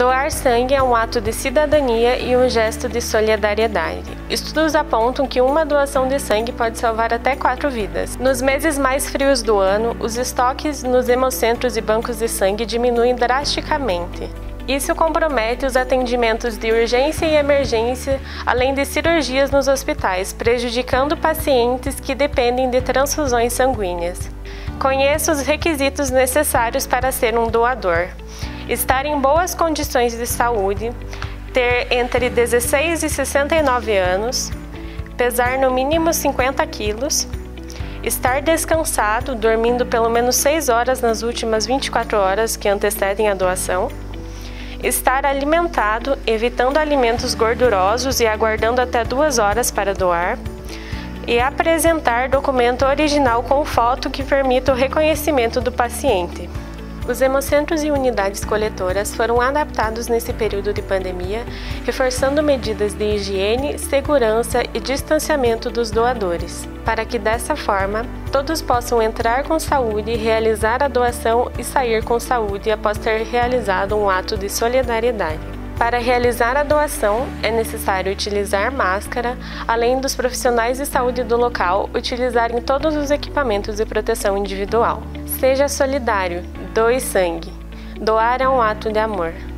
Doar sangue é um ato de cidadania e um gesto de solidariedade. Estudos apontam que uma doação de sangue pode salvar até 4 vidas. Nos meses mais frios do ano, os estoques nos hemocentros e bancos de sangue diminuem drasticamente. Isso compromete os atendimentos de urgência e emergência, além de cirurgias nos hospitais, prejudicando pacientes que dependem de transfusões sanguíneas. Conheça os requisitos necessários para ser um doador. Estar em boas condições de saúde, ter entre 16 e 69 anos, pesar no mínimo 50 quilos, estar descansado, dormindo pelo menos 6 horas nas últimas 24 horas que antecedem a doação, estar alimentado, evitando alimentos gordurosos e aguardando até 2 horas para doar, e apresentar documento original com foto que permita o reconhecimento do paciente. Os hemocentros e unidades coletoras foram adaptados nesse período de pandemia, reforçando medidas de higiene, segurança e distanciamento dos doadores, para que dessa forma todos possam entrar com saúde, realizar a doação e sair com saúde após ter realizado um ato de solidariedade. Para realizar a doação, é necessário utilizar máscara, além dos profissionais de saúde do local utilizarem todos os equipamentos de proteção individual. Seja solidário, doe sangue. Doar é um ato de amor.